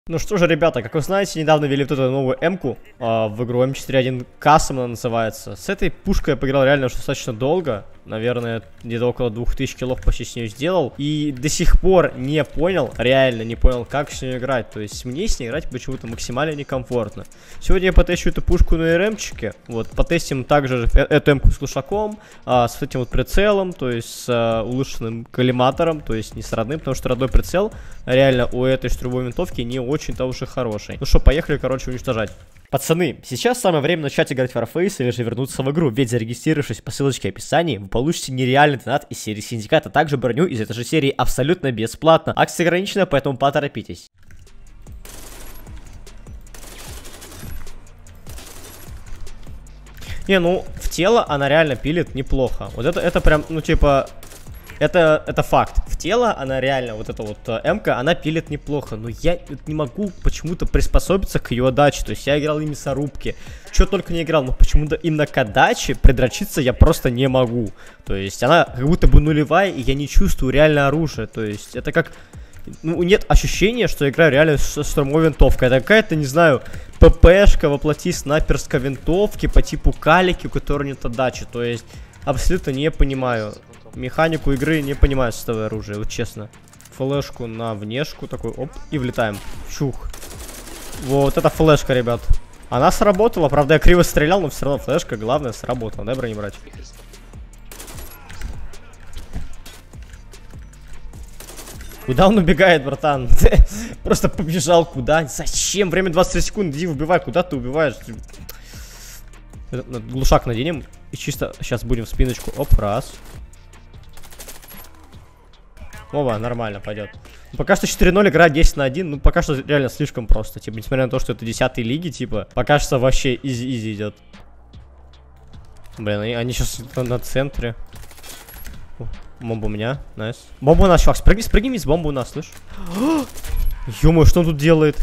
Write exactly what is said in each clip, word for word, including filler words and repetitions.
Ну что же, ребята, как вы знаете, недавно ввели вот эту новую М-ку э, в игру эм четыре один Custom она называется. С этой пушкой я поиграл реально уже достаточно долго. Наверное, где-то около двух тысяч киллов почти с нее сделал. И до сих пор не понял, реально не понял, как с ней играть. То есть мне с ней играть почему-то максимально некомфортно. Сегодня я потещу эту пушку на эр эм-чике. Вот, потестим также эту М-ку с глушаком, а, с этим вот прицелом, то есть с а, улучшенным коллиматором, то есть не с родным, потому что родной прицел реально у этой штурмовой винтовки не очень-то уж и хороший. Ну что, поехали, короче, уничтожать. Пацаны, сейчас самое время начать играть в Warface или же вернуться в игру, ведь зарегистрировавшись по ссылочке в описании, вы получите нереальный донат из серии Синдиката, а также броню из этой же серии абсолютно бесплатно. Акция ограничена, поэтому поторопитесь. Не, ну, в тело она реально пилит неплохо. Вот это, это прям, ну, типа... Это, это факт. В тело она реально, вот эта вот М-ка, она пилит неплохо. Но я не могу почему-то приспособиться к ее отдаче. То есть я играл и мясорубки. Что только не играл, но почему-то именно к отдаче придрочиться я просто не могу. То есть она как будто бы нулевая, и я не чувствую реально оружие. То есть это как... Ну, нет ощущения, что я играю реально с штурмовой винтовкой. Это какая-то, не знаю, ППшка воплоти снайперской винтовки по типу калики, у которой нет отдачи. То есть абсолютно не понимаю. Механику игры не понимаю составное оружие, вот честно. Флешку на внешку, такой, оп, и влетаем. Чух. Вот это флешка, ребят. Она сработала, правда я криво стрелял, но все равно флешка, главное, сработала, да, бронебрать? Куда он убегает, братан? Просто побежал куда? Зачем? Время двадцать три секунды, иди убивай, куда ты убиваешь? Глушак наденем и чисто сейчас будем в спиночку, оп, раз. Оба, нормально пойдет. Пока что четыре ноль, игра десять на один, ну пока что реально слишком просто. Типа, несмотря на то, что это десятые лиги, типа, пока что вообще изи-изи идет. Блин, они, они сейчас на, на центре. Бомба у меня, найс. Бомба у нас, чувак, спрыгни, спрыгни вниз, бомба у нас, слышь. Ё-моё, что он тут делает?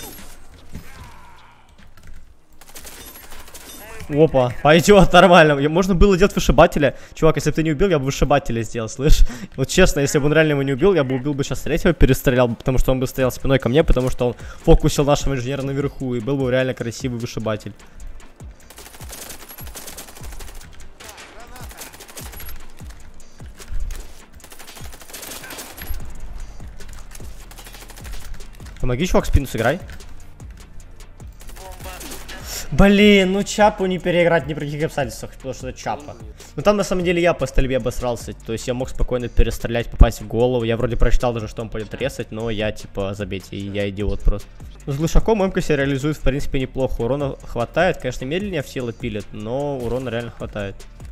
Опа, пойдет нормально. Можно было делать вышибателя. Чувак, если бы ты не убил, я бы вышибателя сделал, слышь? Вот честно, если бы он реально его не убил, я бы убил бы сейчас третьего, перестрелял, потому что он бы стоял спиной ко мне, потому что он фокусил нашего инженера наверху, и был бы реально красивый вышибатель. Помоги, чувак, спину сыграй. Блин, ну Чапу не переиграть ни при каких обстоятельствах, потому что это Чапа. Но там на самом деле я по стрельбе обосрался, то есть я мог спокойно перестрелять, попасть в голову. Я вроде прочитал даже, что он пойдет резать, но я типа забейте, и я идиот просто. Ну, с глушаком М-ка себя реализует в принципе неплохо, урона хватает, конечно медленнее в тело пилит, но урона реально хватает.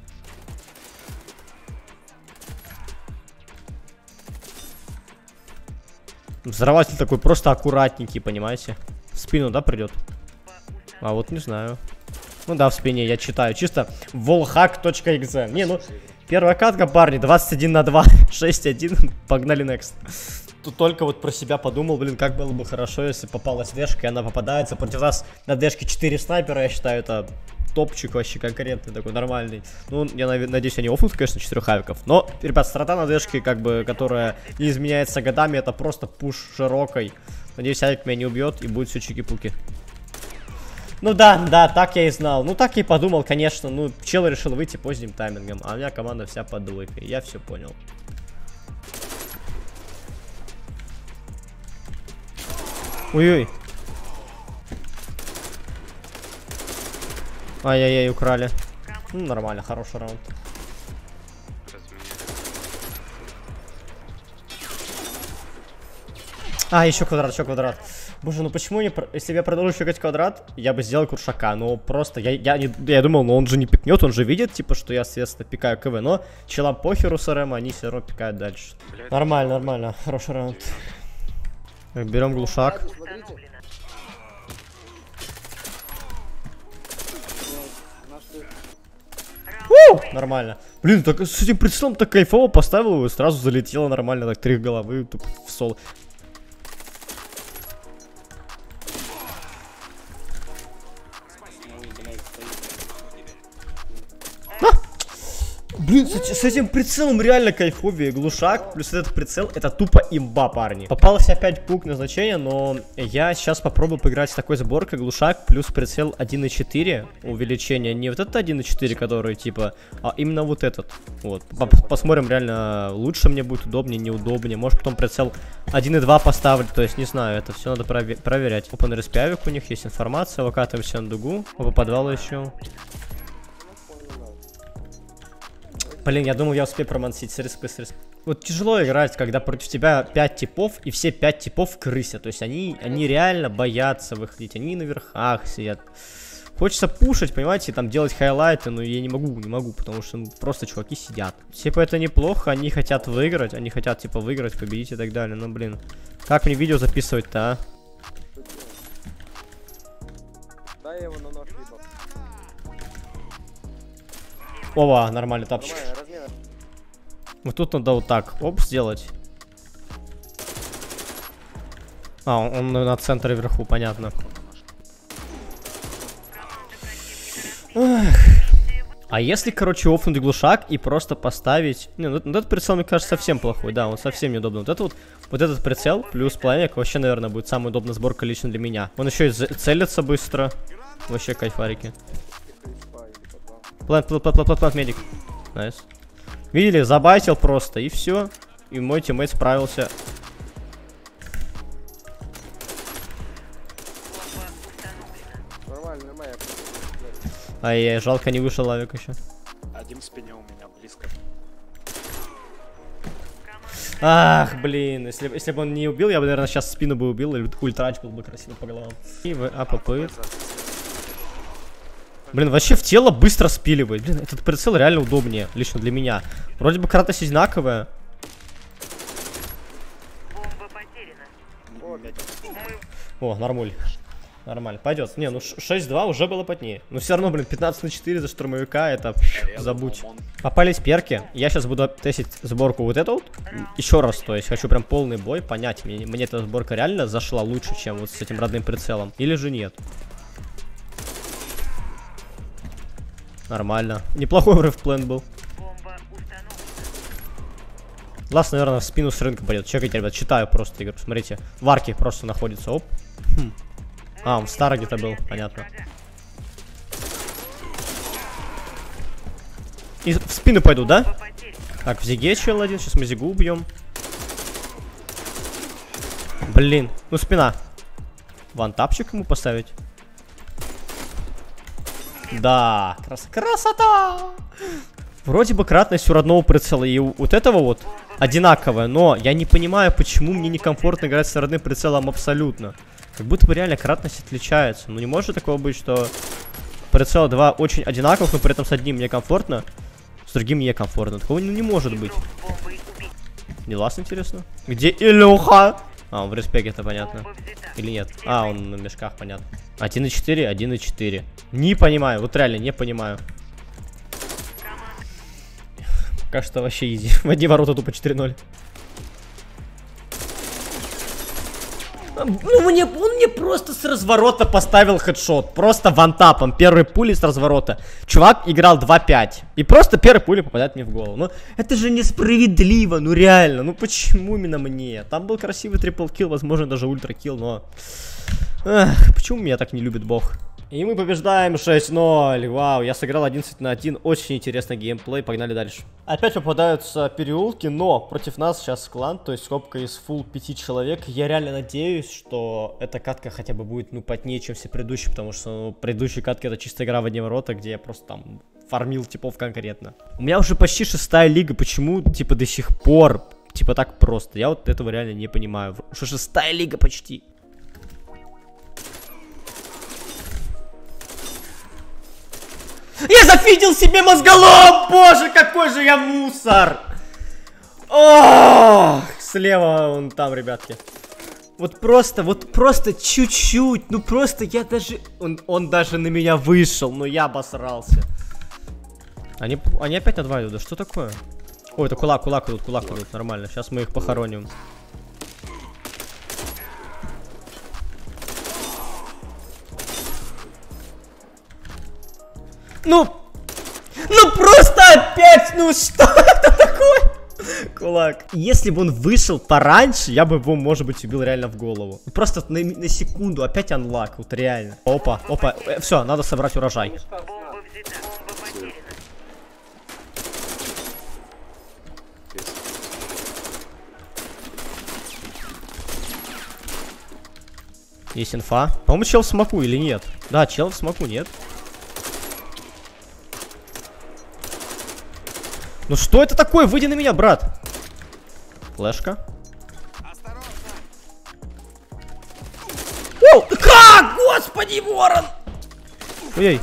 Взрыватель такой просто аккуратненький, понимаете? В спину, да, придет? А вот не знаю. Ну да, в спине я читаю. Чисто волхак точка экзе. Не, ну, первая катка, парни, двадцать один на два, шесть один. Погнали next. Тут только вот про себя подумал, блин, как было бы хорошо, если попалась дэшка, и она попадается. Против нас на дэшке четыре снайпера, я считаю, это топчик вообще конкретный, такой нормальный. Ну, я надеюсь, они офнут, конечно, четырех авиков. Но, ребят, страта на дэшке, как бы, которая не изменяется годами, это просто пуш широкой. Надеюсь, авик меня не убьет, и будет все чики-пуки. Ну да, да, так я и знал. Ну так я и подумал, конечно. Ну, чел решил выйти поздним таймингом, а у меня команда вся под двойкой. Я все понял. Ой-ой. Ай-яй-яй, украли. Ну, нормально, хороший раунд. А, еще квадрат, еще квадрат. Боже, ну почему не... Если бы я продолжил фигать квадрат, я бы сделал куршака. Ну просто, я, я, не, я думал, ну он же не пикнет, он же видит, типа, что я, соответственно, пикаю КВ. Но челам похеру с РМ, они все равно пикают дальше. Нормально, нормально, хороший раунд. Так, берем глушак. У! Нормально. Блин, так с этим прицелом так кайфово поставил его, сразу залетело нормально, так три головы тупо в сол. Блин, с, с этим прицелом реально кайфовее. Глушак плюс этот прицел, это тупо имба, парни. Попался опять пункт назначения, но я сейчас попробую поиграть с такой сборкой. Глушак плюс прицел один и четыре. Увеличение. Не вот этот один и четыре, который типа, а именно вот этот. Вот. Посмотрим реально, лучше мне будет, удобнее, неудобнее. Может потом прицел один и два поставить. То есть не знаю, это все надо провер проверять. Опа, на респявик у них есть информация. Выкатываемся на дугу. Опа, подвал еще. Блин, я думал, я успею промансить. С риск, с риск. Вот тяжело играть, когда против тебя пять типов, и все пять типов крысят. То есть они, они реально боятся выходить. Они на верхах сидят. Хочется пушить, понимаете, там делать хайлайты, но я не могу, не могу, потому что ну, просто чуваки сидят. Типа это неплохо, они хотят выиграть, они хотят типа выиграть, победить и так далее. Ну блин, как мне видео записывать-то, а? Дай его на нож, либо. Ова, нормальный тапчик. Размер. Вот тут надо вот так, оп, сделать. А, он, он на центре вверху, понятно. Эх. А если, короче, офнуть глушак и просто поставить... Не, ну, этот прицел, мне кажется, совсем плохой, да, он совсем неудобный. Вот, это вот, вот этот прицел плюс пламя вообще, наверное, будет самая удобная сборка лично для меня. Он еще и целится быстро. Вообще кайфарики. План, план, план, план, план, медик. Найс. Видели, забайтил просто, и все. И мой тиммейт справился. Нормально, нормально. Ай-яй, жалко, не вышел лавик еще. Один в спине у меня близко. Ах, блин, если, если бы он не убил, я бы, наверное, сейчас спину бы убил, или ультрач был бы красиво по головам. И в АПП. Блин, вообще в тело быстро спиливает. Блин, этот прицел реально удобнее, лично для меня. Вроде бы кратность одинаковая. О, нормуль. Нормально, пойдет. Не, ну шесть два уже было потнее. Но все равно, блин, пятнадцать на четыре за штурмовика, это Я забудь. думал, он... Попались перки. Я сейчас буду тестить сборку вот эту вот. Еще раз, то есть хочу прям полный бой понять, мне, мне эта сборка реально зашла лучше, чем вот с этим родным прицелом. Или же нет. Нормально. Неплохой рефплен был. Лас, наверное, в спину с рынка пойдет. Чекайте, ребят, читаю просто игру. Смотрите, в арке просто находится. Оп. Хм. А, он в старо где-то был, понятно. И в спину пойду, да? Так, в зиге чел один. Сейчас мы зигу убьем. Блин, ну спина. Вантапчик ему поставить. Да, крас красота! Вроде бы кратность у родного прицела и у вот этого вот одинаковая, но я не понимаю, почему мне некомфортно играть с родным прицелом абсолютно. Как будто бы реально кратность отличается. Ну не может такого быть, что прицел два очень одинаковых, но при этом с одним мне комфортно, с другим не комфортно. Такого ну, не может быть. Не лас, интересно? Где Илюха? А, он в респеке, это понятно. Или нет? А, он на мешках, понятно. один и четыре, один и четыре. Не понимаю, вот реально не понимаю. Пока что вообще изи. В одни ворота тупо четыре ноль. Ну, мне, он мне просто с разворота поставил хедшот. Просто вантапом. Первой пули с разворота. Чувак играл два пять. И просто первая пуля попадает мне в голову. Ну, это же несправедливо. Ну, реально. Ну, почему именно мне? Там был красивый трипл килл, возможно, даже ультра килл, но... Эх, почему меня так не любит бог? И мы побеждаем шесть ноль. Вау, я сыграл одиннадцать на один. Очень интересный геймплей. Погнали дальше. Опять попадаются переулки, но против нас сейчас клан, то есть скобка из фулл пяти человек. Я реально надеюсь, что эта катка хотя бы будет, ну, потнее, чем все предыдущие, потому что ну, предыдущие катки это чисто игра в одни ворота, где я просто там фармил типов конкретно. У меня уже почти шестая лига, почему, типа, до сих пор, типа, так просто? Я вот этого реально не понимаю. Что шестая лига почти. Я зафидел себе мозголом! Боже, какой же я мусор! Ох, слева вон там, ребятки. Вот просто, вот просто чуть-чуть. Ну просто я даже... Он, он даже на меня вышел, но я обосрался. Они, они опять на два идут, да что такое? Ой, это кулак, кулак идут, кулак идут, нормально. Сейчас мы их похороним. Ну, ну просто опять, ну что это такое? Кулак. Если бы он вышел пораньше, я бы его, может быть, убил реально в голову. Просто на, на секунду, опять анлак, вот реально. Опа, опа, э, все, надо собрать урожай. Есть инфа. По-моему, чел в смоку или нет? Да, чел в смоку, нет? Ну что это такое? Выйди на меня, брат. Флешка. Оу, как? Господи, ворон! Ой.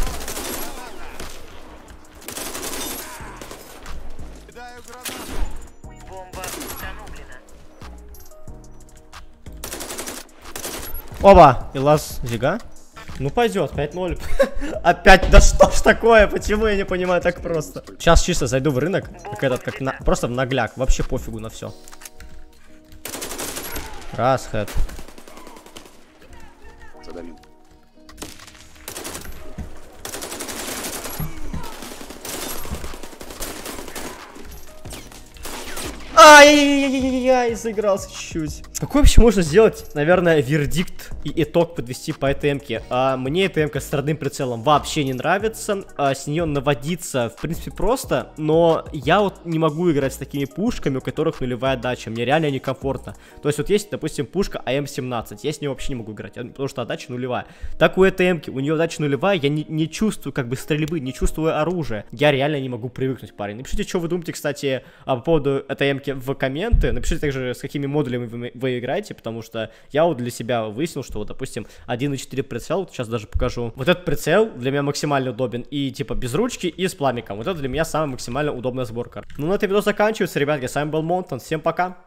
Оба! И лаз зига. Ну пойдет, пять ноль. Опять, да что ж такое? Почему я не понимаю так просто? Сейчас чисто зайду в рынок, как этот, как на... просто в нагляк. Вообще пофигу на все. Раз, хэт. Задавил. Ай-яй-яй-яй-яй, заигрался чуть-чуть. Какой вообще можно сделать, наверное, вердикт и итог подвести по этой эмке? А, мне эта эмка с родным прицелом вообще не нравится. А, с нее наводиться, в принципе, просто. Но я вот не могу играть с такими пушками, у которых нулевая отдача. Мне реально некомфортно. То есть вот есть, допустим, пушка А М семнадцать. Я с ней вообще не могу играть, потому что отдача нулевая. Так у этой эмки, у нее отдача нулевая, я не, не чувствую как бы стрельбы, не чувствую оружия. Я реально не могу привыкнуть, парень. Напишите, что вы думаете, кстати, по поводу этой эмки в комменты. Напишите также, с какими модулями вы, вы играете, потому что я вот для себя выяснил, что вот, допустим, один и четыре прицел, вот сейчас даже покажу. Вот этот прицел для меня максимально удобен и типа без ручки, и с пламиком. Вот это для меня самая максимально удобная сборка. Ну, на этом видео заканчивается, ребятки. С вами был Монтон. Всем пока.